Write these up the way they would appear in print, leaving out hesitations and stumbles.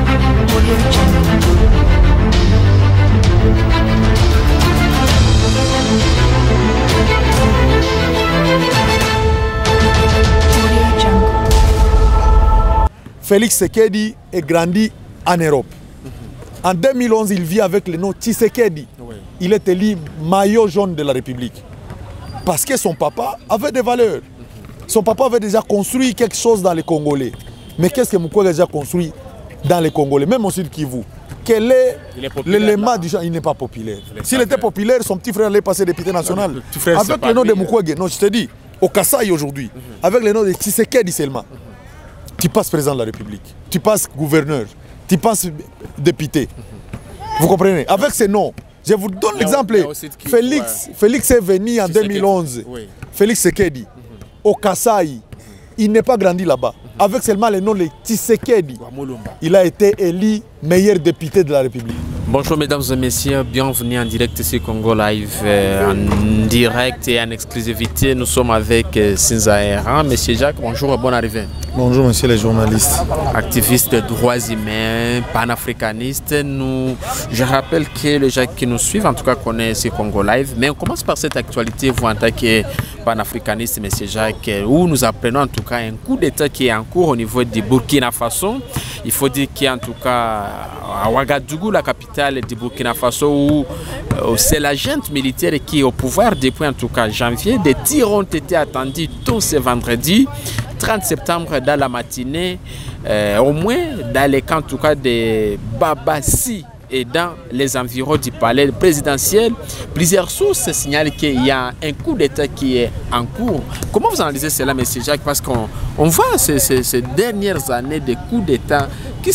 Félix Tshisekedi est grandi en Europe. En 2011, il vit avec le nom Tshisekedi. Il est élu maillot jaune de la République. Parce que son papa avait des valeurs. Son papa avait déjà construit quelque chose dans les Congolais. Mais qu'est-ce que Mukwege a déjà construit dans les Congolais, même au sud Kivu? Quel est l'élément du genre? Il n'est pas populaire. S'il était populaire, son petit frère allait passer député national. Avec le nom de Mukwege, non, je te dis, au Kasaï aujourd'hui, avec le nom de Tshisekedi seulement, tu passes président de la République, tu passes gouverneur, tu passes député. Vous comprenez? Avec ces noms, je vous donne l'exemple. Félix est venu en 2011. Félix Tshisekedi, au Kasaï, il n'est pas grandi là-bas. Avec seulement le nom de Tshisekedi, il a été élu meilleur député de la République. Bonjour mesdames et messieurs, bienvenue en direct sur Congo Live, en direct et en exclusivité. Nous sommes avec Sinza Erran. Monsieur Jacques, bonjour et bonne arrivée. Bonjour monsieur les journalistes. Activiste de droits humains, panafricaniste. Je rappelle que les gens qui nous suivent, en tout cas connaissent Congo Live. Mais on commence par cette actualité, vous en tant que panafricaniste, monsieur Jacques, où nous apprenons en tout cas un coup d'État qui est en cours au niveau du Burkina Faso. Il faut dire qu'en tout cas à Ouagadougou, la capitale du Burkina Faso, où c'est la junte militaire qui est au pouvoir depuis en tout cas janvier. Des tirs ont été attendus tôt ce vendredi 30 septembre dans la matinée, au moins dans les camps en tout cas de Babassi et dans les environs du palais présidentiel. Plusieurs sources signalent qu'il y a un coup d'État qui est en cours. Comment vous analysez cela, M. Jacques? Parce qu'on voit ces dernières années de coups d'État qui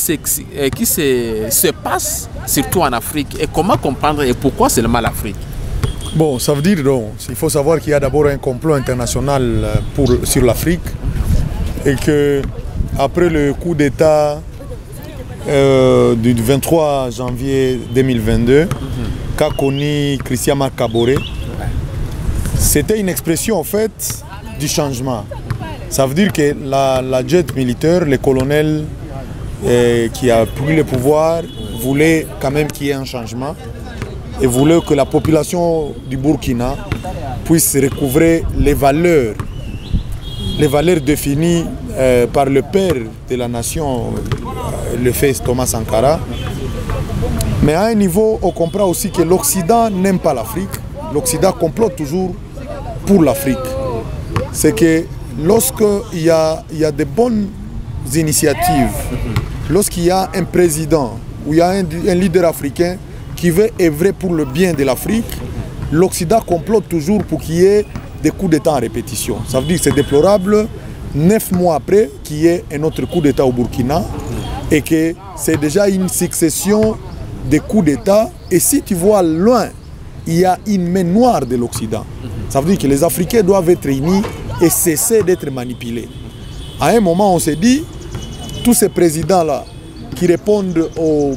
se passent surtout en Afrique. Et comment comprendre et pourquoi seulement l'Afrique? Bon, ça veut dire donc, il faut savoir qu'il y a d'abord un complot international sur l'Afrique et que après le coup d'État du 23 janvier 2022, qu'a connu Christian Kaboré, c'était une expression en fait du changement. Ça veut dire que la jet militaire, le colonel qui a pris le pouvoir, voulait quand même qu'il y ait un changement et voulait que la population du Burkina puisse recouvrer les valeurs définies par le père de la nation, le fils Thomas Sankara. Mais à un niveau, on comprend aussi que l'Occident n'aime pas l'Afrique. L'Occident complote toujours pour l'Afrique. C'est que lorsqu'il y a de bonnes initiatives, lorsqu'il y a un président ou il y a un leader africain qui veut œuvrer pour le bien de l'Afrique, l'Occident complote toujours pour qu'il y ait des coups d'État en répétition. Ça veut dire que c'est déplorable, 9 mois après, qu'il y ait un autre coup d'État au Burkina et que c'est déjà une succession de coups d'État. Et si tu vois loin, il y a une main noire de l'Occident. Ça veut dire que les Africains doivent être unis et cesser d'être manipulés. À un moment, on s'est dit, tous ces présidents-là qui répondent aux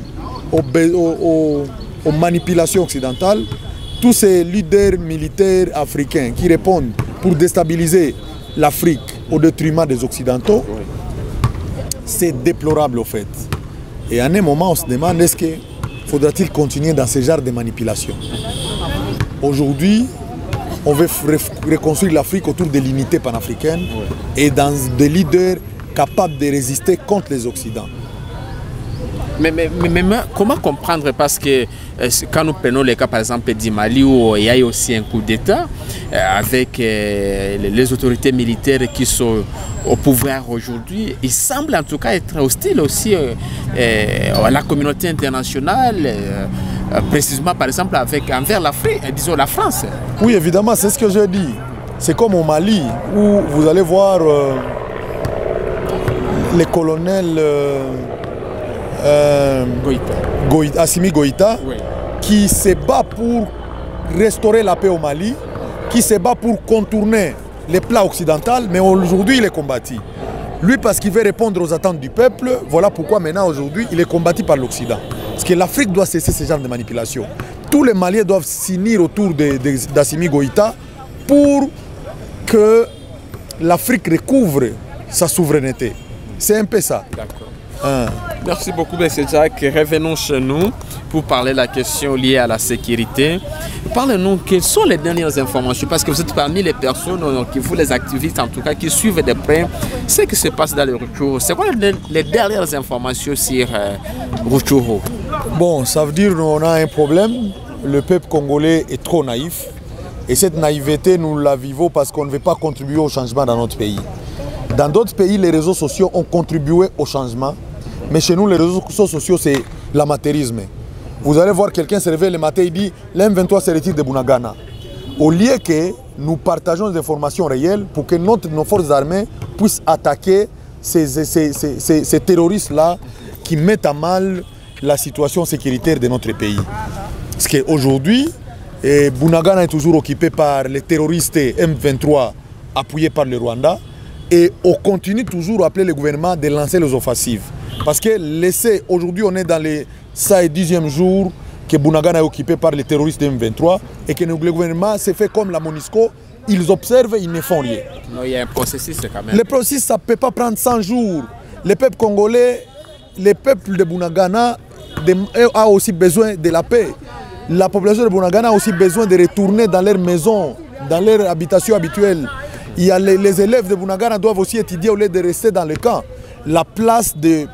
manipulations occidentales, tous ces leaders militaires africains qui répondent pour déstabiliser l'Afrique au détriment des Occidentaux, c'est déplorable au fait. Et à un moment, on se demande, est-ce qu'il faudra-t-il continuer dans ce genre de manipulation? Aujourd'hui, on veut reconstruire l'Afrique autour de l'unité panafricaine et dans des leaders capables de résister contre les Occidents. Mais comment comprendre? Parce que quand nous prenons le cas par exemple du Mali où il y a aussi un coup d'État avec les autorités militaires qui sont au pouvoir aujourd'hui, il semble en tout cas être hostile aussi à la communauté internationale, précisément par exemple envers l'Afrique, disons la France. Oui, évidemment, c'est ce que je dis. C'est comme au Mali où vous allez voir les colonels Assimi Goïta, qui se bat pour restaurer la paix au Mali, qui se bat pour contourner les plans occidentaux, mais aujourd'hui il est combattu. Lui parce qu'il veut répondre aux attentes du peuple, voilà pourquoi maintenant aujourd'hui il est combattu par l'Occident. Parce que l'Afrique doit cesser ce genre de manipulation. Tous les Maliens doivent s'unir autour d'Assimi Goïta pour que l'Afrique recouvre sa souveraineté. C'est un peu ça. Merci beaucoup, M. Jack. Revenons chez nous pour parler de la question liée à la sécurité. Parlez-nous, quelles sont les dernières informations? Parce que vous êtes parmi les personnes, vous les activistes en tout cas, qui suivent de près ce qui se passe dans le Rutshuru. C'est quoi les dernières informations sur Rutshuru? Bon, ça veut dire qu'on a un problème. Le peuple congolais est trop naïf. Et cette naïveté, nous la vivons parce qu'on ne veut pas contribuer au changement dans notre pays. Dans d'autres pays, les réseaux sociaux ont contribué au changement. Mais chez nous, les réseaux sociaux, c'est l'amateurisme. Vous allez voir quelqu'un se réveiller le matin, il dit « l'M23 se retire de Bunagana ». Au lieu que nous partageons des informations réelles pour que nos forces armées puissent attaquer ces terroristes-là qui mettent à mal la situation sécuritaire de notre pays. Parce qu'aujourd'hui, Bunagana est toujours occupé par les terroristes M23 appuyés par le Rwanda. Et on continue toujours à appeler le gouvernement de lancer les offensives. Parce que aujourd'hui on est dans les 10e jour que Bunagana est occupé par les terroristes de M23 et que le gouvernement s'est fait comme la MONUSCO, ils observent, ils ne font rien. Non, il y a un processus quand même. Le processus, ça ne peut pas prendre 100 jours. Le peuple congolais, le peuple de Bunagana a aussi besoin de la paix. La population de Bunagana a aussi besoin de retourner dans leur maison, dans leur habitation habituelle. Il y a les élèves de Bunagana doivent aussi étudier au lieu de rester dans le camp. La place de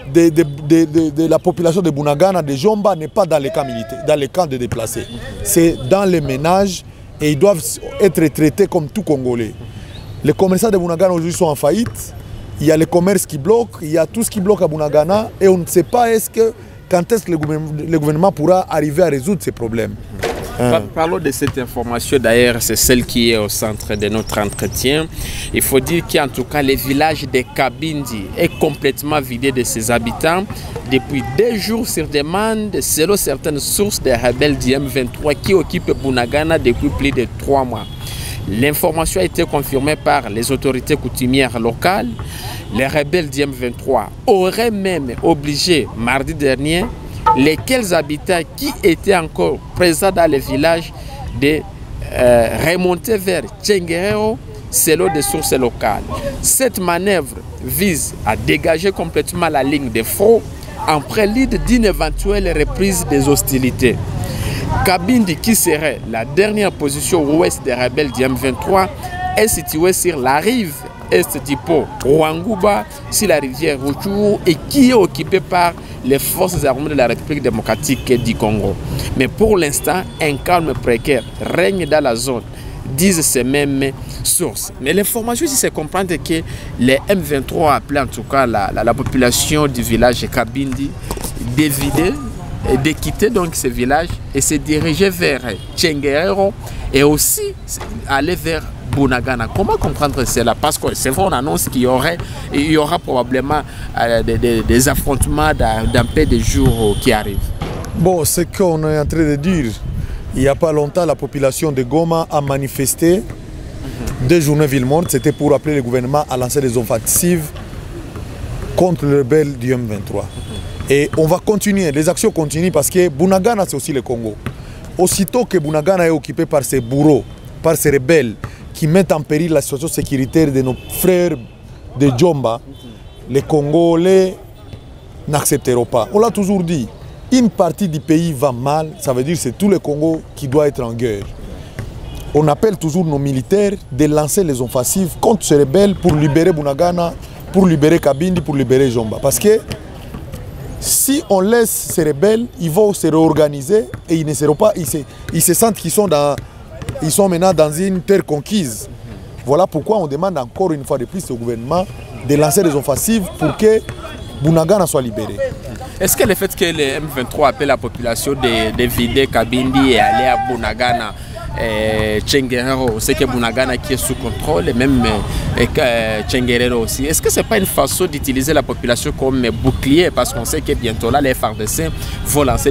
la population de Bunagana, de Jomba, n'est pas dans les camps militaires, dans les camps de déplacés. C'est dans les ménages et ils doivent être traités comme tout Congolais. Les commerçants de Bunagana aujourd'hui sont en faillite. Il y a les commerces qui bloquent, il y a tout ce qui bloque à Bunagana et on ne sait pas quand est-ce que le gouvernement pourra arriver à résoudre ces problèmes. Parlons de cette information, d'ailleurs, c'est celle qui est au centre de notre entretien. Il faut dire qu'en tout cas, le village de Kabindi est complètement vidé de ses habitants depuis 2 jours sur demande, selon certaines sources des rebelles du M23 qui occupent Bunagana depuis plus de 3 mois. L'information a été confirmée par les autorités coutumières locales. Les rebelles du M23 auraient même obligé, mardi dernier, lesquels habitants qui étaient encore présents dans le village de remonter vers Tchenguerero selon des sources locales. Cette manœuvre vise à dégager complètement la ligne de front en prélude d'une éventuelle reprise des hostilités. Kabindi, qui serait la dernière position ouest des rebelles du M23, est située sur la rive est du pont Rwanguba, sur la rivière Rutshuru, et qui est occupée par les forces armées de la République démocratique du Congo. Mais pour l'instant, un calme précaire règne dans la zone, disent ces mêmes sources. Mais l'information ici, c'est comprendre que les M23 appelaient en tout cas la population du village de Kabindi d'évider et de quitter donc ce village et se diriger vers Tchenguerero et aussi aller vers Bunagana. Comment comprendre cela? Parce que c'est vrai, on annonce qu'il y aura probablement des affrontements dans peu de jours qui arrivent. Bon, ce qu'on est en train de dire, il n'y a pas longtemps, la population de Goma a manifesté 2 journées ville morte. C'était pour appeler le gouvernement à lancer des offensives contre les rebelles du M23. Et on va continuer, les actions continuent parce que Bunagana, c'est aussi le Congo. Aussitôt que Bunagana est occupé par ces bourreaux, par ces rebelles qui mettent en péril la situation sécuritaire de nos frères de Djomba, les Congolais n'accepteront pas. On l'a toujours dit, une partie du pays va mal, ça veut dire que c'est tout le Congo qui doit être en guerre. On appelle toujours nos militaires de lancer les offensives contre ces rebelles pour libérer Bunagana, pour libérer Kabindi, pour libérer Djomba. Parce que si on laisse ces rebelles, ils vont se réorganiser et ils ne seront pas, ils se sentent qu'ils sont maintenant dans une terre conquise. Voilà pourquoi on demande encore une fois de plus au gouvernement de lancer des offensives pour que Bunagana soit libéré. Est-ce que le fait que les M23 appellent la population de vider Kabindi et aller à Bunagana, Tchenguerero, c'est que Bunagana qui est sous contrôle, et même Tchenguerero aussi, est-ce que ce n'est pas une façon d'utiliser la population comme bouclier? Parce qu'on sait que bientôt là, les FARDC vont lancer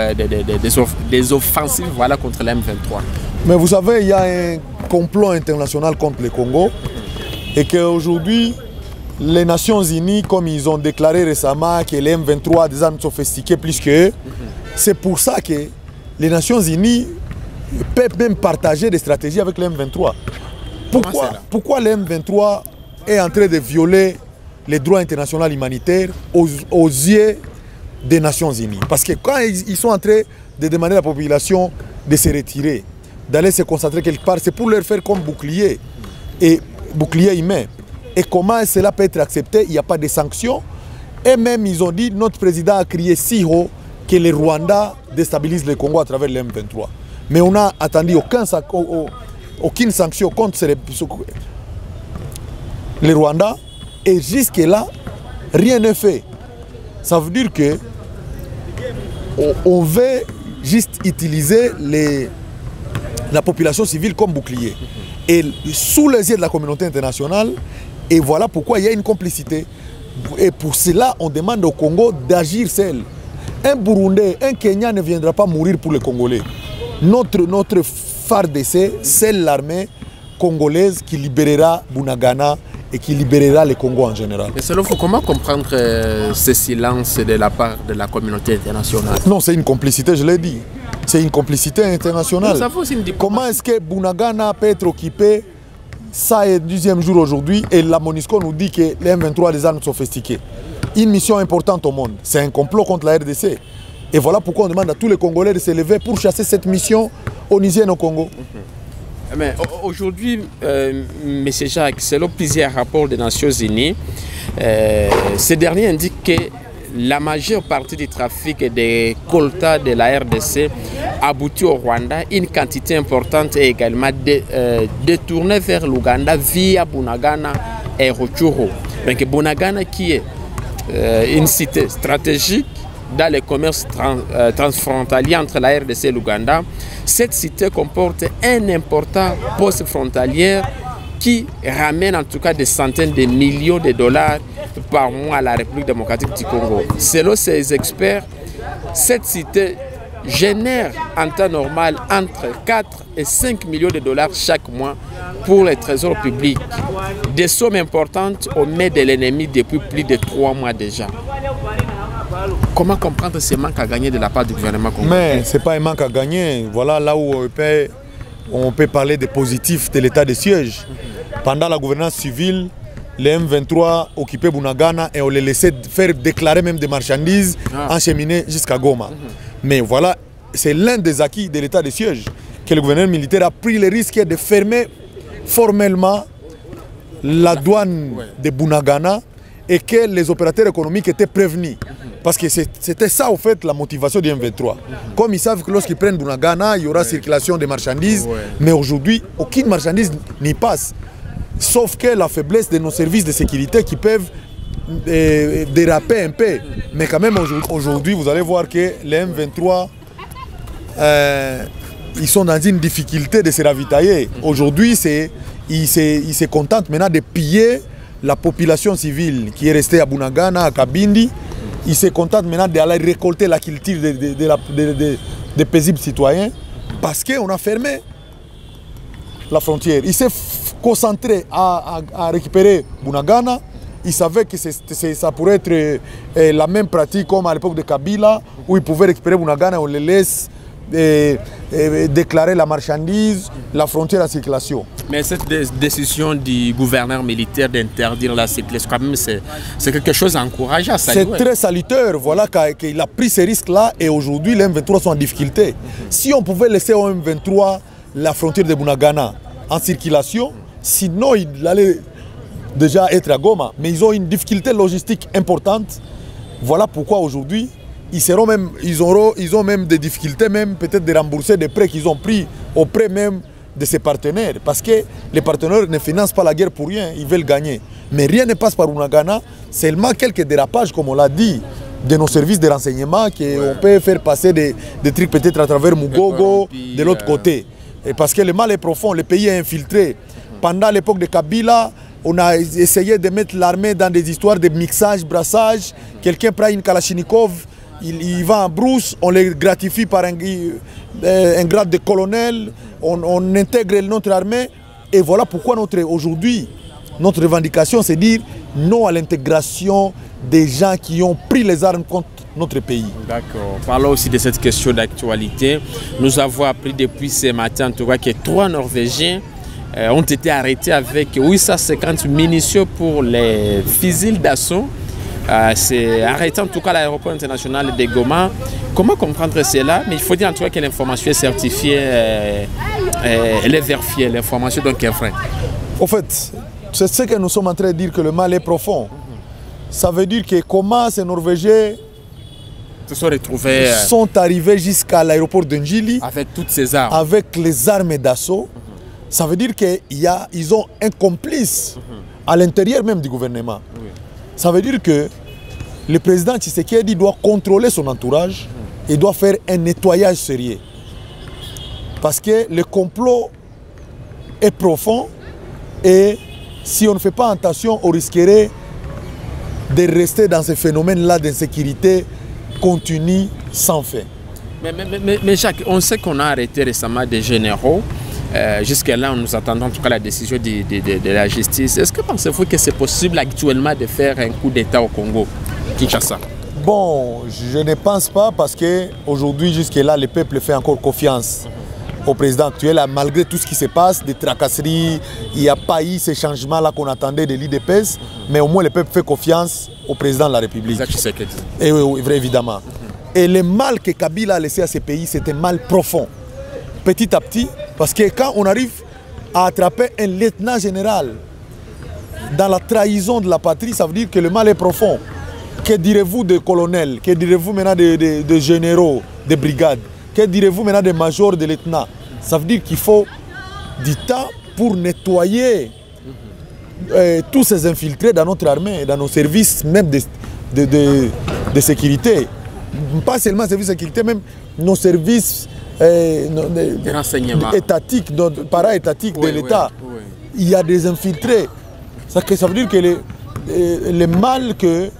des offensives, voilà, contre les M23. Mais vous savez, il y a un complot international contre le Congo et qu'aujourd'hui, les Nations Unies, comme ils ont déclaré récemment que les M23 ont des armes sophistiquées plus qu'eux, c'est pour ça que les Nations Unies peuvent même partager des stratégies avec les M23. Pourquoi les M23 est en train de violer les droits internationaux humanitaires aux yeux des Nations Unies. Parce que quand ils sont en train de demander à la population de se retirer, d'aller se concentrer quelque part, c'est pour leur faire comme bouclier, et bouclier humain. Et comment cela peut être accepté? Il n'y a pas de sanctions. Et même, ils ont dit, notre président a crié si haut que le Rwanda déstabilise le Congo à travers le M23. Mais on n'a attendu aucune sanction contre le Rwanda. Et jusque-là, rien n'est fait. Ça veut dire que on veut juste utiliser la population civile comme bouclier. Et sous les yeux de la communauté internationale, et voilà pourquoi il y a une complicité. Et pour cela, on demande au Congo d'agir seul. Un Burundais, un Kenyan ne viendra pas mourir pour les Congolais. Notre phare d'essai, c'est l'armée congolaise qui libérera Bunagana et qui libérera le Congo en général. Et selon vous, comment comprendre ce silence de la part de la communauté internationale? Non, c'est une complicité, je l'ai dit. C'est une complicité internationale. Comment est-ce que Bunagana peut être occupé? Ça est le 10e jour aujourd'hui et la MONUSCO nous dit que les M23 des armes sophistiquées. Une mission importante au monde. C'est un complot contre la RDC. Et voilà pourquoi on demande à tous les Congolais de se lever pour chasser cette mission onusienne au Congo. Mais aujourd'hui, M. Jacques, selon plusieurs rapports des Nations Unies, ces derniers indiquent que la majeure partie du trafic des coltas de la RDC aboutit au Rwanda. Une quantité importante est également détournée vers l'Ouganda via Bunagana et Rutshuru. Donc Bunagana qui est une cité stratégique dans le commerce transfrontalier entre la RDC et l'Ouganda. Cette cité comporte un important poste frontalier qui ramène en tout cas des centaines de millions de dollars par mois à la République démocratique du Congo. Selon ces experts, cette cité génère en temps normal entre 4 et 5 millions de dollars chaque mois pour les trésors publics. Des sommes importantes aux mains de l'ennemi depuis plus de 3 mois déjà. Comment comprendre ce manque à gagner de la part du gouvernement congolais? Mais ce n'est pas un manque à gagner. Voilà là où on peut parler des positifs de l'état de siège. Pendant la gouvernance civile, les M23 occupaient Bunagana et on les laissait faire déclarer même des marchandises encheminées jusqu'à Goma. Mais voilà, c'est l'un des acquis de l'état de siège que le gouvernement militaire a pris le risque de fermer formellement la douane de Bunagana et que les opérateurs économiques étaient prévenus. Parce que c'était ça, au fait, la motivation du M23. Comme ils savent que lorsqu'ils prennent Bunagana, il y aura circulation de marchandises. Mais aujourd'hui, aucune marchandise n'y passe. Sauf que la faiblesse de nos services de sécurité qui peuvent déraper un peu. Mais quand même, aujourd'hui, vous allez voir que les M23, ils sont dans une difficulté de se ravitailler. Aujourd'hui, ils se contentent maintenant de piller la population civile qui est restée à Bunagana, à Kabindi. Ils se contentent maintenant d'aller récolter la culture des paisibles citoyens parce qu'on a fermé la frontière. Ils s'est concentré à récupérer Bunagana. Ils savaient que ça pourrait être la même pratique comme à l'époque de Kabila, où ils pouvaient récupérer Bunagana et on les laisse déclarer la marchandise, la frontière à circulation. Mais cette décision du gouverneur militaire d'interdire la circulation, quand même, c'est quelque chose d'encourageant. C'est très salutaire, voilà qu'il a pris ces risques-là et aujourd'hui les M23 sont en difficulté. Si on pouvait laisser au M23 la frontière de Bunagana en circulation, sinon il allait déjà être à Goma. Mais ils ont une difficulté logistique importante. Voilà pourquoi aujourd'hui, ils ont même des difficultés, même peut-être de rembourser des prêts qu'ils ont pris auprès même de ses partenaires. Parce que les partenaires ne financent pas la guerre pour rien, ils veulent gagner. Mais rien ne passe par Bunagana, seulement quelques dérapages, comme on l'a dit, de nos services de renseignement, qu'on peut faire passer des trucs peut-être à travers Mugogo, de l'autre côté. Et parce que le mal est profond, le pays est infiltré. Pendant l'époque de Kabila, on a essayé de mettre l'armée dans des histoires de mixage, brassage. Quelqu'un prend une Kalachnikov, il va en brousse, on les gratifie par un grade de colonel, on intègre notre armée. Et voilà pourquoi aujourd'hui, notre revendication, c'est dire non à l'intégration des gens qui ont pris les armes contre notre pays. D'accord. Parlons aussi de cette question d'actualité. Nous avons appris depuis ce matin, en tout cas, que 3 Norvégiens ont été arrêtés avec 850 munitions pour les fusils d'assaut. C'est arrêté en tout cas à l'aéroport international de Goma. Comment comprendre cela? Mais il faut dire en tout cas que l'information est certifiée, elle est vérifiée, l'information donc est vraie. En fait, c'est ce que nous sommes en train de dire, que le mal est profond. Ça veut dire que comment ces Norvégiens sont arrivés jusqu'à l'aéroport de Njili avec toutes ces armes, avec les armes d'assaut. Ça veut dire qu'ils ont un complice à l'intérieur même du gouvernement. Oui. Ça veut dire que le président Tshisekedi doit contrôler son entourage et doit faire un nettoyage sérieux. Parce que le complot est profond et si on ne fait pas attention, on risquerait de rester dans ce phénomène-là d'insécurité continue sans fin. Mais Jacques, on sait qu'on a arrêté récemment des généraux. Jusqu'à-là, nous attendons en tout cas la décision de la justice. Est-ce que pensez-vous que c'est possible actuellement de faire un coup d'État au Congo, Kinshasa? Bon, je ne pense pas parce qu'aujourd'hui, jusque-là, le peuple fait encore confiance au président actuel, malgré tout ce qui se passe, des tracasseries, il n'y a pas eu ces changements-là qu'on attendait de l'IDPS, mais au moins le peuple fait confiance au président de la République. Et oui, évidemment. Et le mal que Kabila a laissé à ce pays, c'était un mal profond. Petit à petit, parce que quand on arrive à attraper un lieutenant général dans la trahison de la patrie, ça veut dire que le mal est profond. Que direz-vous de colonels? Que direz-vous maintenant de généraux, de brigades? Que direz-vous maintenant de majors, de lieutenants? Ça veut dire qu'il faut du temps pour nettoyer tous ces infiltrés dans notre armée, dans nos services même de sécurité. Pas seulement les services de sécurité, même nos services étatiques, para-étatiques de l'État. Oui, oui. Il y a des infiltrés. Ça veut dire que le mal que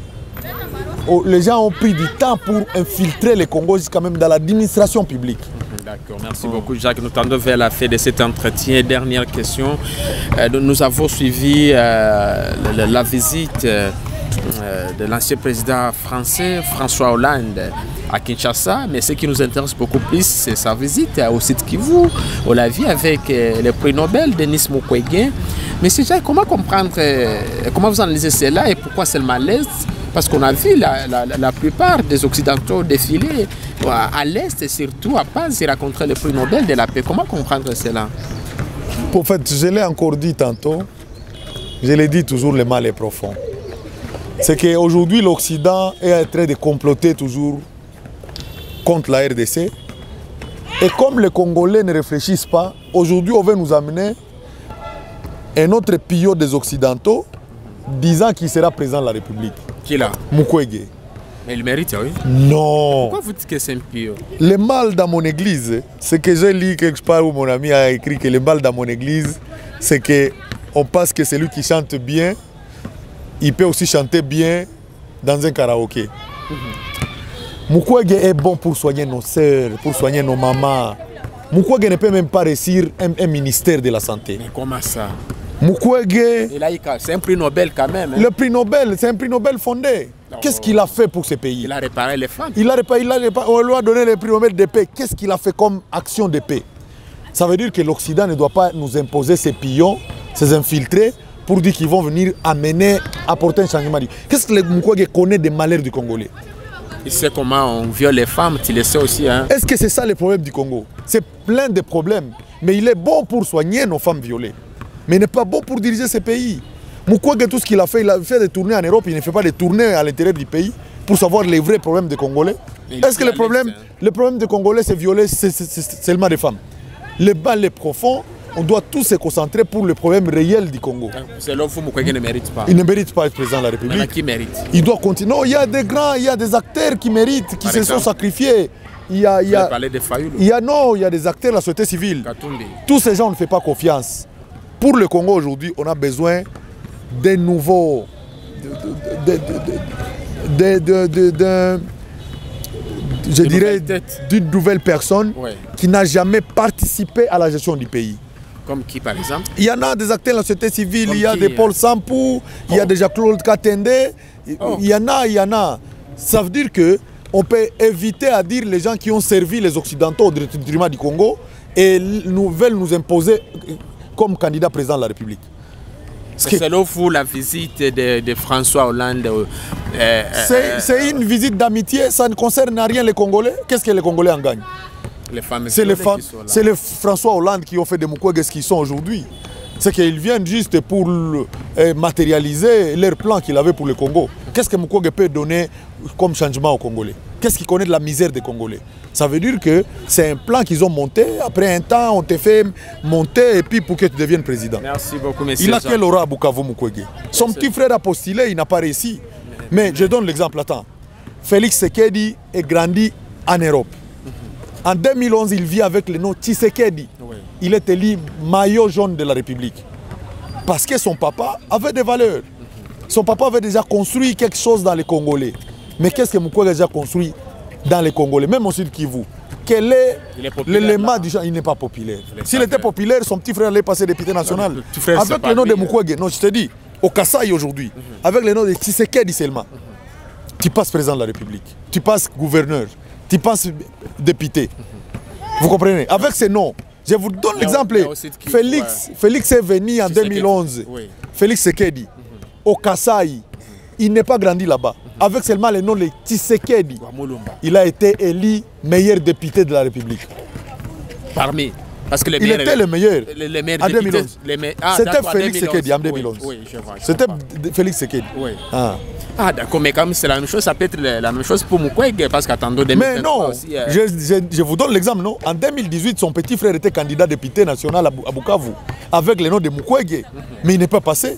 les gens ont pris du temps pour infiltrer le Congo jusqu'à même dans l'administration publique. D'accord, merci beaucoup Jacques. Nous tendons vers la fin de cet entretien. Dernière question. Nous avons suivi la visite de l'ancien président français François Hollande à Kinshasa, mais ce qui nous intéresse beaucoup plus, c'est sa visite au site Kivu. On l'a vu avec le prix Nobel Denis Mukwege. Mais Jacques, comment comprendre, comment vous analysez cela et pourquoi c'est le malaise? Parce qu'on a vu la plupart des Occidentaux défiler à l'Est et surtout à Paz et rencontrer le prix Nobel de la paix. Comment comprendre cela? En fait, je l'ai encore dit tantôt, je l'ai dit toujours, le mal est profond. C'est qu'aujourd'hui, l'Occident est en train de comploter toujours contre la RDC. Et comme les Congolais ne réfléchissent pas, aujourd'hui, on veut nous amener un autre pillon des Occidentaux disant qu'il sera président de la République. Qui là? Mukwege. Mais il mérite, oui. Non. Pourquoi vous dites que c'est un pillon? Le mal dans mon église, c'est que j'ai lu quelque part où mon ami a écrit que le mal dans mon église, c'est qu'on pense que celui qui chante bien, il peut aussi chanter bien dans un karaoké. Mukwege est bon pour soigner nos sœurs, pour soigner nos mamans. Mukwege ne peut même pas réussir un ministère de la santé. Mais comment ça? Mukwege... C'est un prix Nobel quand même. Hein? Le prix Nobel, c'est un prix Nobel fondé. Qu'est-ce qu'il a fait pour ce pays? Il a réparé les femmes. On lui a donné le prix Nobel de paix. Qu'est-ce qu'il a fait comme action de paix? Ça veut dire que l'Occident ne doit pas nous imposer ces pions, ces infiltrés, pour dire qu'ils vont venir apporter un changement. Qu'est-ce que le Mukwege connaît des malheurs du Congolais? Il sait comment on viole les femmes, tu le sais aussi. Hein? Est-ce que c'est ça le problème du Congo? C'est plein de problèmes. Mais il est bon pour soigner nos femmes violées. Mais il n'est pas bon pour diriger ces pays. Mukwege, tout ce qu'il a fait des tournées en Europe, il ne fait pas des tournées à l'intérieur du pays pour savoir les vrais problèmes des Congolais. Est-ce que le problème des Congolais, c'est violer seulement des femmes? Le bal est profond. On doit tous se concentrer pour le problème réel du Congo. C'est là où Mukwege ne mérite pas. Il ne mérite pas être président de la République. Mais qui mérite? Il doit continuer. Non, il y a des grands, il y a des acteurs qui méritent, qui se sont sacrifiés. Il y a des acteurs de la société civile. Katumbi. Tous ces gens, on ne fait pas confiance. Pour le Congo aujourd'hui, on a besoin de nouveaux... je dirais d'une nouvelle personne qui n'a jamais participé à la gestion du pays. Comme qui, par exemple? Il y en a des acteurs de la société civile, il y a des Paul Sampou, il y a des Jacques-Claude Katende, il y en a. Ça veut dire qu'on peut éviter à dire les gens qui ont servi les Occidentaux au détriment du Congo et veulent nous imposer comme candidat président de la République. Selon vous, la visite de François Hollande... c'est une visite d'amitié, ça ne concerne rien les Congolais. Qu'est-ce que les Congolais en gagnent? C'est les François Hollande qui ont fait des Mukwege ce qu'ils sont aujourd'hui. C'est qu'ils viennent juste pour matérialiser leur plan qu'il avait pour le Congo. Qu'est-ce que Mukwege peut donner comme changement aux Congolais? Qu'est-ce qu'il connaît de la misère des Congolais? Ça veut dire que c'est un plan qu'ils ont monté. Après un temps, on te fait monter et puis pour que tu deviennes président. Merci beaucoup, monsieur. Il a quel aura à Bukavu, Mukwege? Son petit frère a postulé, il n'a pas réussi. Mais je donne l'exemple, attends. Félix Tshisekedi est grandi en Europe. En 2011, il vit avec le nom Tshisekedi. Oui. Il est élu maillot jaune de la République. Parce que son papa avait des valeurs. Son papa avait déjà construit quelque chose dans les Congolais. Mais qu'est-ce que Mukwege a déjà construit dans les Congolais, même au Sud Kivu? Quel est l'élément du genre? Il n'est pas populaire. S'il était populaire, son petit frère allait passer député national. Avec le nom de Mukwege, non, je te dis, au Kasaï aujourd'hui, avec le nom de Tshisekedi seulement, tu passes président de la République, tu passes gouverneur, tu passes député. Vous comprenez? Avec ces noms, je vous donne l'exemple. Félix est venu en 2011. Félix Tshisekedi, au Kasaï. Il n'est pas grandi là-bas. Avec seulement le nom de Tshisekedi, il a été élu meilleur député de la République. Parmi. Parce que il était le meilleur. En 2011. C'était Félix Tshisekedi en 2011. C'était Félix Tshisekedi. Ah d'accord, mais comme c'est la même chose, ça peut être la même chose pour Mukwege, parce qu'attendons 2023 mais non, aussi, je vous donne l'exemple, non? En 2018, son petit frère était candidat député national à Bukavu, avec le nom de Mukwege, mais il n'est pas passé.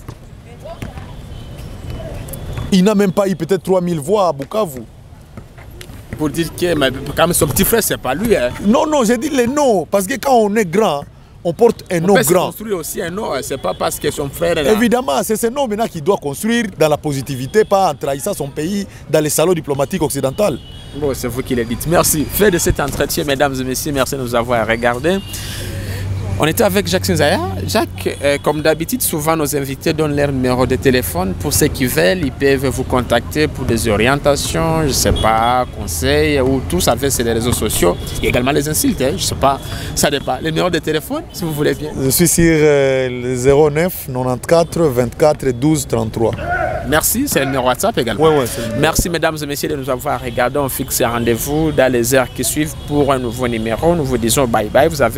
Il n'a même pas eu peut-être 3000 voix à Bukavu. Pour dire que quand même son petit frère, c'est pas lui. Hein. Non, non, j'ai dit les noms, parce que quand on est grand, on porte un nom grand. On construit aussi un nom, c'est pas parce que son frère est là. Évidemment, c'est ce nom maintenant qu'il doit construire dans la positivité, pas en trahissant son pays dans les salons diplomatiques occidentaux. Bon, c'est vous qui le dites. Merci. Fait de cet entretien, mesdames et messieurs, merci de nous avoir regardés. On était avec Jacques Sinzaya. Jacques, comme d'habitude, souvent nos invités donnent leur numéro de téléphone. Pour ceux qui veulent, ils peuvent vous contacter pour des orientations, je ne sais pas, conseils ou tout ça fait sur les réseaux sociaux. Il y a également les insultes, hein, je ne sais pas, ça dépend. Le numéro de téléphone, si vous voulez bien. Je suis sur le 09 94 24 12 33. Merci, c'est le numéro WhatsApp également. Ouais, merci mesdames et messieurs de nous avoir regardés. On fixe un rendez-vous dans les heures qui suivent pour un nouveau numéro. Nous vous disons bye bye. Vous avez